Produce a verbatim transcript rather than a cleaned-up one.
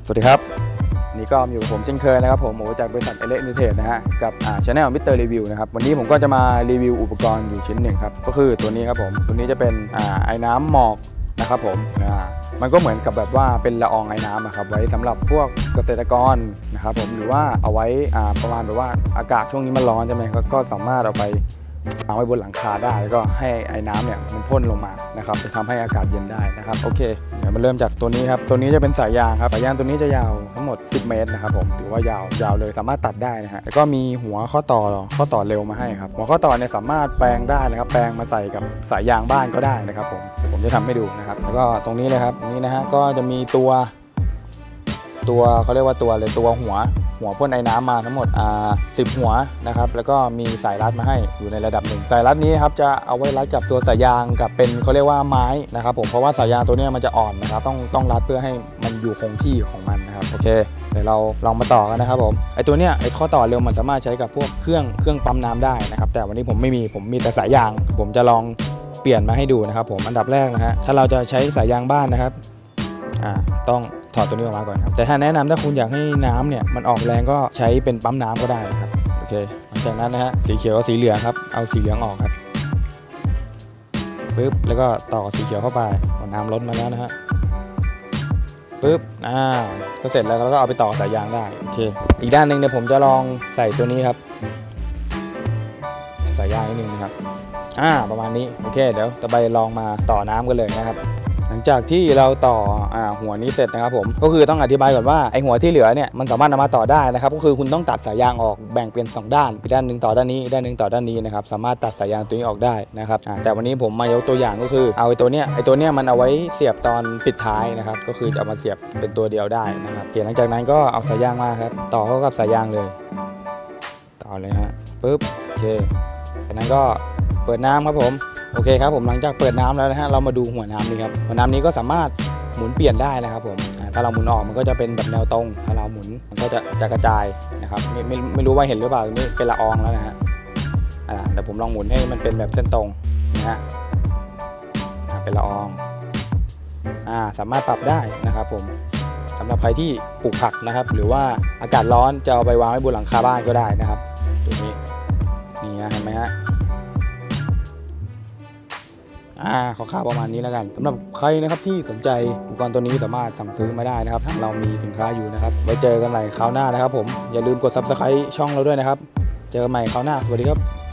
สวัสดีครับนี่ก็อยู่กับผมเช่นเคยนะครับผมโอจากบริษัทเอเล็กนิเทศนะฮะกับอ่าชาแนลมิสเตอร์รีวิวนะครับวันนี้ผมก็จะมารีวิวอุปกรณ์อยู่ชิ้นหนึ่งครับก็คือตัวนี้ครับผมตัวนี้จะเป็นอ่าไอ้น้ำหมอกนะครับผมอ่ามันก็เหมือนกับแบบว่าเป็นละอองไอ้น้ำครับไว้สำหรับพวกเกษตรกรนะครับผมหรือว่าเอาไว้อ่าประมาณแบบว่าอากาศช่วงนี้มันร้อนใช่ไหมก็สามารถเอาไปเอาไว้บนหลังคาได้แล้วก็ให้ไอ้น้ำเนี่ยมันพ่นลงมานะครับจะทำให้อากาศเย็นได้นะครับโอเคเดี๋ยวมาเริ่มจากตัวนี้ครับตัวนี้จะเป็นสายยางครับสายยางตัวนี้จะยาวทั้งหมดสิบเมตรนะครับผมถือว่ายาวยาวเลยสามารถตัดได้นะฮะแล้วก็มีหัวข้อต่อข้อต่อเร็วมาให้ครับหัวข้อต่อเนี่ยสามารถแปลงได้นะครับแปลงมาใส่กับสายยางบ้านก็ได้นะครับผมเดี๋ยวผมจะทำให้ดูนะครับแล้วก็ตรงนี้เลยครับตรงนี้นะฮะก็จะมีตัวตัวเขาเรียกว่าตัวเลยตัวหัวหัวพ่นไอ้น้ำมาทั้งหมดอ่าสิบหัวนะครับแล้วก็มีสายรัดมาให้อยู่ในระดับหนึ่งสายรัดนี้ครับจะเอาไว้รัดกับตัวสายยางกับเป็นเขาเรียกว่าไม้นะครับผมเพราะว่าสายยางตัวนี้มันจะอ่อนนะครับต้องต้องรัดเพื่อให้มันอยู่คงที่ของมันนะครับโอเคเดี๋ยวเราลองมาต่อกันนะครับผมไอ้ตัวเนี้ยไอ้ข้อต่อเร็วมันสามารถใช้กับพวกเครื่องเครื่องปั๊มน้ำได้นะครับแต่วันนี้ผมไม่มีผมมีแต่สายยางผมจะลองเปลี่ยนมาให้ดูนะครับผมอันดับแรกนะฮะถ้าเราจะใช้สายยางบ้านนะครับอ่าต้องถอดตัวนี้ออกมาก่อนครับแต่ถ้าแนะนำถ้าคุณอยากให้น้ำเนี่ยมันออกแรงก็ใช้เป็นปั๊มน้ำก็ได้นะครับโอเคหลังจากนั้นนะฮะสีเขียวกับสีเหลืองครับเอาสีเหลืองออกครับปึ๊บแล้วก็ต่อสีเขียวเข้าไปน้ำลดมาแล้วนะฮะปึ๊บอ่าก็เสร็จแล้วเราก็เอาไปต่อสายยางได้โอเคอีกด้านหนึ่งเนี่ยผมจะลองใส่ตัวนี้ครับสายยางนิดนึงนะครับอ่าประมาณนี้โอเคเดี๋ยวต่อไปลองมาต่อน้ำกันเลยนะครับหลังจากที่เราต่ออ่าหัวนี้เสร็จนะครับผมก็คือต้องอธิบายก่อนว่าไอหัวที่เหลือเนี่ยมันสามารถนำมาต่อได้นะครับก็คือคุณต้องตัดสายยางออกแบ่งเป็นสองด้านอีกด้านหนึ่งต่อด้านนี้ด้านหนึ่งต่อด้านนี้นะครับสามารถตัดสายยางตัวนี้ออกได้นะครับแต่วันนี้ผมมายกตัวอย่างก็คือเอาไอตัวเนี้ยไอตัวเนี้ยมันเอาไว้เสียบตอนปิดท้ายนะครับก็คือจะเอามาเสียบเป็นตัวเดียวได้นะครับหลังจากนั้นก็เอาสายยางมาครับต่อเข้ากับสายยางเลยต่อเลยฮะปึ๊บโอเคจากนั้นก็เปิดน้ำครับผมโอเคครับผมหลังจากเปิดน้ำแล้วนะฮะเรามาดูหัวน้ำนี้ครับหัวน้ำนี้ก็สามารถหมุนเปลี่ยนได้นะครับผมถ้าเราหมุนออกมันก็จะเป็นแบบแนวตรงถ้าเราหมุนมันก็จะจะกระจายนะครับไม่ไม่ไม่รู้ว่าเห็นหรือเปล่านี่เป็นละอองแล้วนะฮะอ่าเดี๋ยวผมลองหมุนให้มันเป็นแบบเส้นตรงนะฮะเป็นละอองอ่าสามารถปรับได้นะครับผมสำหรับใครที่ปลูกผักนะครับหรือว่าอากาศร้อนจะเอาไปวางไว้บนหลังคาบ้านก็ได้นะครับตัวนี้นี่เห็นไหมฮะอ่าขอค่าประมาณนี้แล้วกันสำหรับใครนะครับที่สนใจอุปกรณ์ตัวนี้สามารถสั่งซื้อมาได้นะครับทางเรามีสินค้าอยู่นะครับไว้เจอกันใหม่คราวหน้านะครับผมอย่าลืมกด ซับสไครบ์ ช่องเราด้วยนะครับเจอกันใหม่คราวหน้าสวัสดีครับ